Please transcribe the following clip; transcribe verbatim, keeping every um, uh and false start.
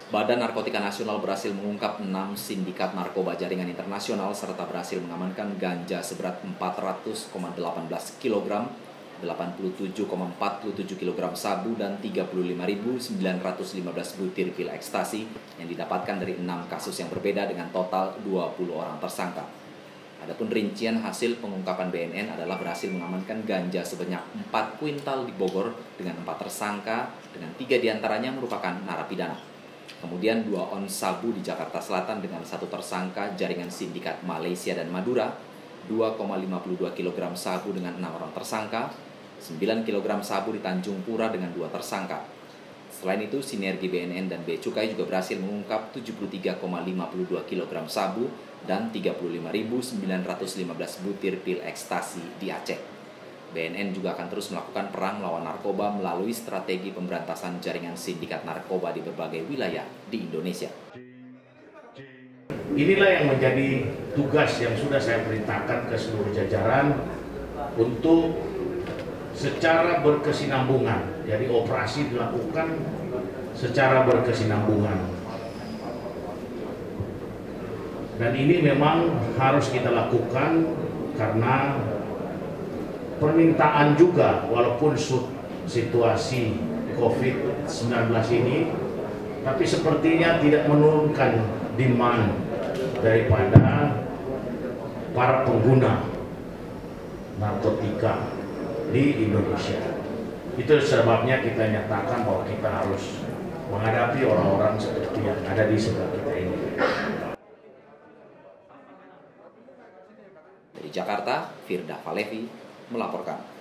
Badan Narkotika Nasional berhasil mengungkap enam sindikat narkoba jaringan internasional serta berhasil mengamankan ganja seberat empat ratus koma satu delapan kilogram, delapan puluh tujuh koma empat tujuh kilogram sabu, dan tiga puluh lima ribu sembilan ratus lima belas butir pil ekstasi yang didapatkan dari enam kasus yang berbeda dengan total dua puluh orang tersangka. Adapun rincian hasil pengungkapan B N N adalah berhasil mengamankan ganja sebanyak empat kuintal di Bogor dengan empat tersangka, dengan tiga diantaranya merupakan narapidana. Kemudian dua ons sabu di Jakarta Selatan dengan satu tersangka jaringan sindikat Malaysia dan Madura, dua koma lima dua kilogram sabu dengan enam orang tersangka, sembilan kilogram sabu di Tanjung Pura dengan dua tersangka. Selain itu, sinergi B N N dan Bea Cukai juga berhasil mengungkap tujuh puluh tiga koma lima dua kilogram sabu dan tiga puluh lima ribu sembilan ratus lima belas butir pil ekstasi di Aceh. B N N juga akan terus melakukan perang melawan narkoba melalui strategi pemberantasan jaringan sindikat narkoba di berbagai wilayah di Indonesia. Inilah yang menjadi tugas yang sudah saya perintahkan ke seluruh jajaran untuk secara berkesinambungan. Jadi operasi dilakukan secara berkesinambungan. Dan ini memang harus kita lakukan karena permintaan juga, walaupun situasi covid sembilan belas ini, tapi sepertinya tidak menurunkan demand daripada para pengguna narkotika di Indonesia. Itu sebabnya kita nyatakan bahwa kita harus menghadapi orang-orang seperti yang ada di sebelah kita ini. Dari Jakarta, Firda Falevi melaporkan.